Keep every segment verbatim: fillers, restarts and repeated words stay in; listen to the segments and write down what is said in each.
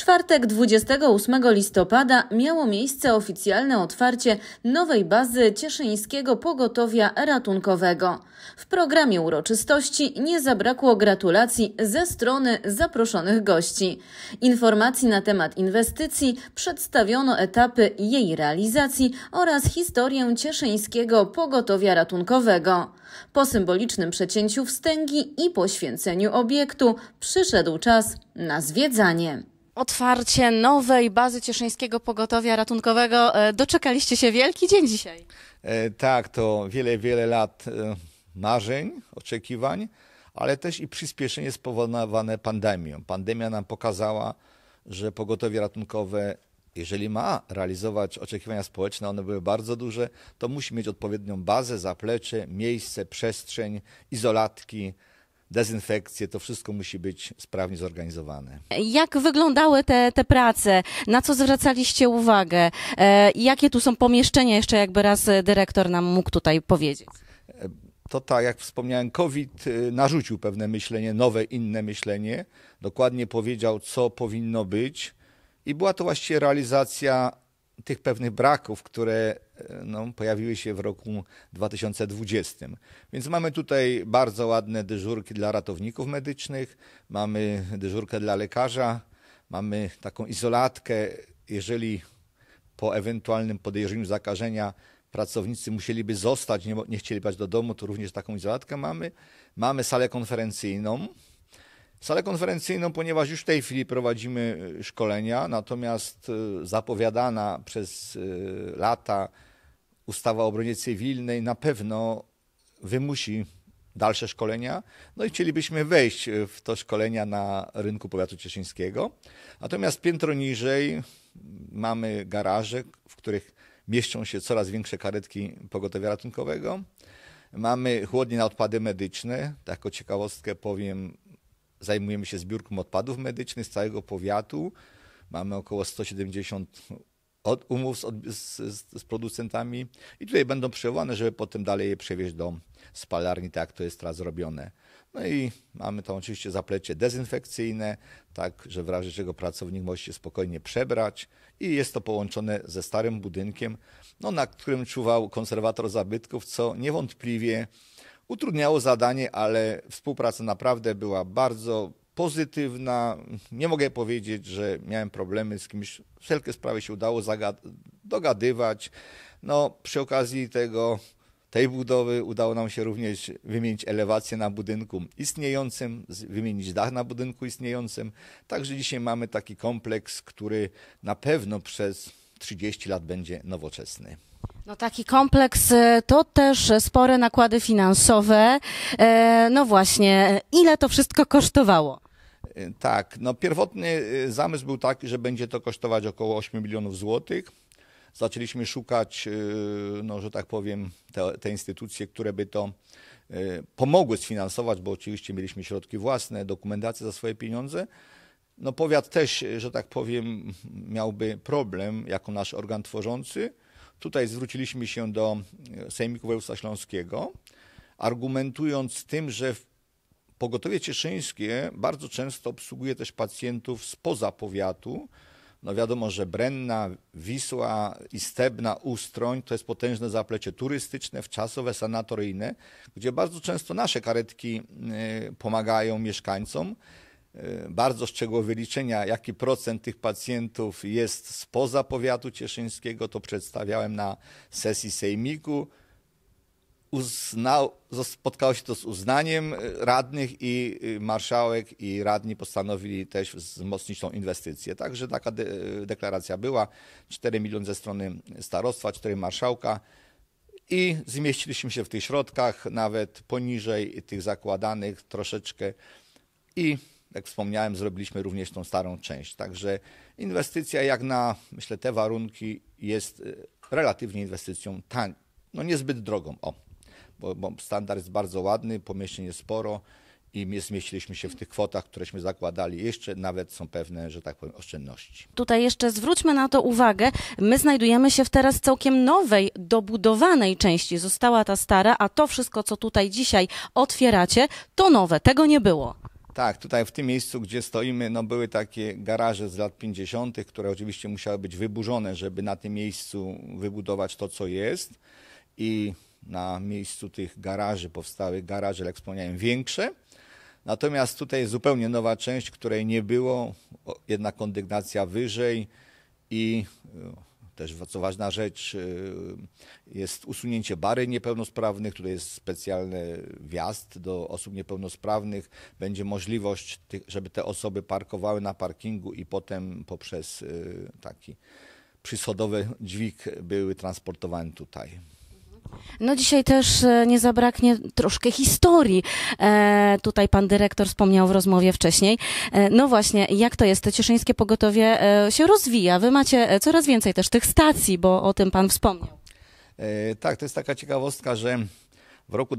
czwartek dwudziestego ósmego listopada miało miejsce oficjalne otwarcie nowej bazy Cieszyńskiego Pogotowia Ratunkowego. W programie uroczystości nie zabrakło gratulacji ze strony zaproszonych gości. Informacji na temat inwestycji, przedstawiono etapy jej realizacji oraz historię Cieszyńskiego Pogotowia Ratunkowego. Po symbolicznym przecięciu wstęgi i poświęceniu obiektu przyszedł czas na zwiedzanie. Otwarcie nowej bazy Cieszyńskiego Pogotowia Ratunkowego. Doczekaliście się, wielki dzień dzisiaj. E, tak, to wiele, wiele lat e, marzeń, oczekiwań, ale też i przyspieszenie spowodowane pandemią. Pandemia nam pokazała, że pogotowie ratunkowe, jeżeli ma realizować oczekiwania społeczne, one były bardzo duże, to musi mieć odpowiednią bazę, zaplecze, miejsce, przestrzeń, izolatki, dezynfekcję, to wszystko musi być sprawnie zorganizowane. Jak wyglądały te, te prace? Na co zwracaliście uwagę? E, jakie tu są pomieszczenia? Jeszcze jakby raz dyrektor nam mógł tutaj powiedzieć. To tak, jak wspomniałem, COVID narzucił pewne myślenie, nowe, inne myślenie. Dokładnie powiedział, co powinno być i była to właściwie realizacja tych pewnych braków, które no, pojawiły się w roku dwa tysiące dwudziestym. Więc mamy tutaj bardzo ładne dyżurki dla ratowników medycznych, mamy dyżurkę dla lekarza, mamy taką izolatkę, jeżeli po ewentualnym podejrzeniu zakażenia pracownicy musieliby zostać, nie, nie chcieli brać do domu, to również taką izolatkę mamy. Mamy salę konferencyjną. Salę konferencyjną, ponieważ już w tej chwili prowadzimy szkolenia, natomiast zapowiadana przez lata ustawa o obronie cywilnej na pewno wymusi dalsze szkolenia. No i chcielibyśmy wejść w to szkolenia na rynku powiatu cieszyńskiego. Natomiast piętro niżej mamy garaże, w których mieszczą się coraz większe karetki pogotowia ratunkowego. Mamy chłodnie na odpady medyczne. Tak jako ciekawostkę powiem, zajmujemy się zbiórką odpadów medycznych z całego powiatu. Mamy około sto siedemdziesiąt umów z, z, z producentami i tutaj będą przechowane, żeby potem dalej je przewieźć do spalarni, tak jak to jest teraz zrobione. No i mamy tam oczywiście zaplecze dezynfekcyjne, tak, że w razie czego pracownik może się spokojnie przebrać i jest to połączone ze starym budynkiem, no, na którym czuwał konserwator zabytków, co niewątpliwie utrudniało zadanie, ale współpraca naprawdę była bardzo pozytywna. Nie mogę powiedzieć, że miałem problemy z kimś. Wszelkie sprawy się udało dogadywać. No, przy okazji tego, tej budowy udało nam się również wymienić elewację na budynku istniejącym, wymienić dach na budynku istniejącym. Także dzisiaj mamy taki kompleks, który na pewno przez trzydzieści lat będzie nowoczesny. No taki kompleks to też spore nakłady finansowe. No właśnie, ile to wszystko kosztowało? Tak, no pierwotny zamysł był taki, że będzie to kosztować około ośmiu milionów złotych. Zaczęliśmy szukać, no, że tak powiem, te, te instytucje, które by to pomogły sfinansować, bo oczywiście mieliśmy środki własne, dokumentację za swoje pieniądze. No powiat też, że tak powiem, miałby problem jako nasz organ tworzący. Tutaj zwróciliśmy się do Sejmiku Województwa Śląskiego, argumentując tym, że pogotowie cieszyńskie bardzo często obsługuje też pacjentów spoza powiatu. No wiadomo, że Brenna, Wisła, Istebna, Ustroń to jest potężne zaplecze turystyczne, wczasowe, sanatoryjne, gdzie bardzo często nasze karetki pomagają mieszkańcom. Bardzo szczegółowe wyliczenia, jaki procent tych pacjentów jest spoza powiatu cieszyńskiego, to przedstawiałem na sesji sejmiku. Uznał, spotkało się to z uznaniem radnych i marszałek i radni postanowili też wzmocnić tą inwestycję. Także taka de deklaracja była, cztery miliony ze strony starostwa, cztery marszałka i zmieściliśmy się w tych środkach, nawet poniżej tych zakładanych troszeczkę i jak wspomniałem, zrobiliśmy również tą starą część. Także inwestycja jak na, myślę, te warunki jest relatywnie inwestycją tań, no niezbyt drogą, o, bo, bo standard jest bardzo ładny, pomieszczeń jest sporo i zmieściliśmy się w tych kwotach, któreśmy zakładali. Jeszcze nawet są pewne, że tak powiem, oszczędności. Tutaj jeszcze zwróćmy na to uwagę. My znajdujemy się w teraz całkiem nowej, dobudowanej części. Została ta stara, a to wszystko, co tutaj dzisiaj otwieracie, to nowe. Tego nie było. Tak, tutaj w tym miejscu, gdzie stoimy, no były takie garaże z lat pięćdziesiątych, które oczywiście musiały być wyburzone, żeby na tym miejscu wybudować to, co jest. I na miejscu tych garaży powstały garaże, jak wspomniałem, większe. Natomiast tutaj jest zupełnie nowa część, której nie było, jedna kondygnacja wyżej i też, co ważna rzecz, jest usunięcie barier niepełnosprawnych, tutaj jest specjalny wjazd do osób niepełnosprawnych. Będzie możliwość, żeby te osoby parkowały na parkingu i potem poprzez taki przyschodowy dźwig były transportowane tutaj. No dzisiaj też nie zabraknie troszkę historii. E, tutaj pan dyrektor wspomniał w rozmowie wcześniej. E, no właśnie, jak to jest? Cieszyńskie Pogotowie e, się rozwija. Wy macie coraz więcej też tych stacji, bo o tym pan wspomniał. E, tak, to jest taka ciekawostka, że w roku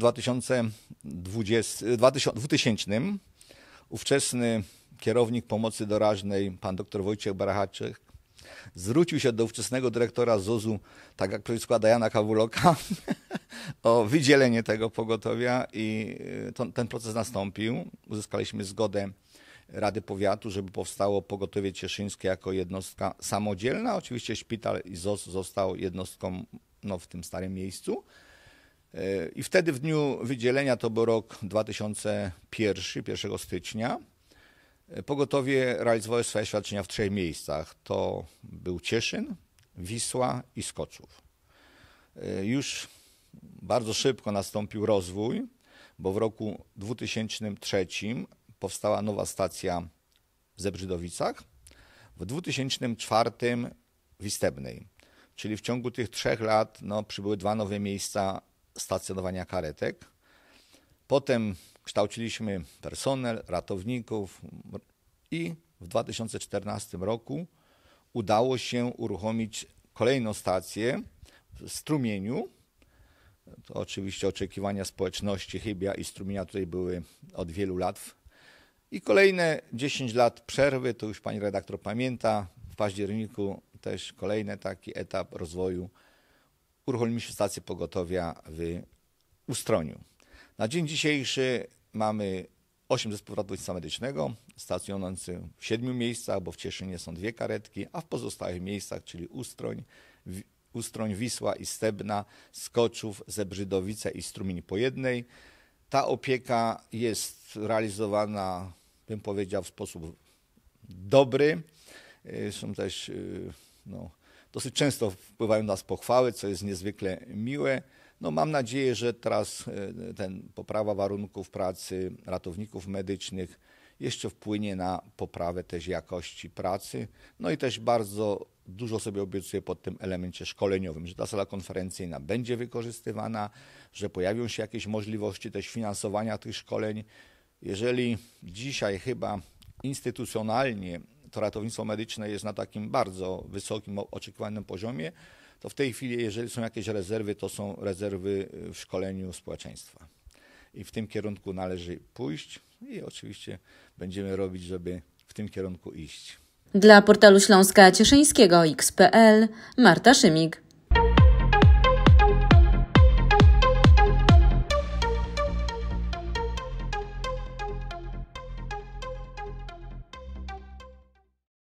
dwutysięcznym ówczesny kierownik pomocy doraźnej, pan dr Wojciech Barachaczek, zwrócił się do ówczesnego dyrektora Z O Z-u, tak jak przykłada Jana Kawuloka, o wydzielenie tego pogotowia i to, ten proces nastąpił. Uzyskaliśmy zgodę Rady Powiatu, żeby powstało pogotowie cieszyńskie jako jednostka samodzielna. Oczywiście szpital i Z O Z został jednostką no, w tym starym miejscu. I wtedy w dniu wydzielenia, to był rok dwa tysiące pierwszy, pierwszego stycznia, pogotowie realizowało swoje świadczenia w trzech miejscach. To był Cieszyn, Wisła i Skoczów. Już bardzo szybko nastąpił rozwój, bo w roku dwutysięcznym trzecim powstała nowa stacja w Zebrzydowicach, w dwutysięcznym czwartym w Istebnej. Czyli w ciągu tych trzech lat no, przybyły dwa nowe miejsca stacjonowania karetek. Potem kształciliśmy personel, ratowników i w dwa tysiące czternastym roku udało się uruchomić kolejną stację w Strumieniu. To oczywiście oczekiwania społeczności Chybia i Strumienia tutaj były od wielu lat. I kolejne dziesięć lat przerwy, to już pani redaktor pamięta, w październiku też kolejny taki etap rozwoju. Uruchomiliśmy stację pogotowia w Ustroniu. Na dzień dzisiejszy mamy osiem zespołów ratownictwa medycznego, stacjonujących w siedmiu miejscach, bo w Cieszynie są dwie karetki, a w pozostałych miejscach, czyli Ustroń, Ustroń, Wisła i Stebna, Skoczów, Zebrzydowice i Strumień po jednej. Ta opieka jest realizowana, bym powiedział, w sposób dobry. Są też, no, dosyć często wpływają na nas pochwały, co jest niezwykle miłe. No, mam nadzieję, że teraz ten poprawa warunków pracy ratowników medycznych jeszcze wpłynie na poprawę też jakości pracy. No i też bardzo dużo sobie obiecuję pod tym elemencie szkoleniowym, że ta sala konferencyjna będzie wykorzystywana, że pojawią się jakieś możliwości też finansowania tych szkoleń. Jeżeli dzisiaj chyba instytucjonalnie to ratownictwo medyczne jest na takim bardzo wysokim, oczekiwanym poziomie, to w tej chwili, jeżeli są jakieś rezerwy, to są rezerwy w szkoleniu społeczeństwa. I w tym kierunku należy pójść i oczywiście będziemy robić, żeby w tym kierunku iść. Dla portalu Śląska Cieszyńskiego X kropka pe el Marta Szymik.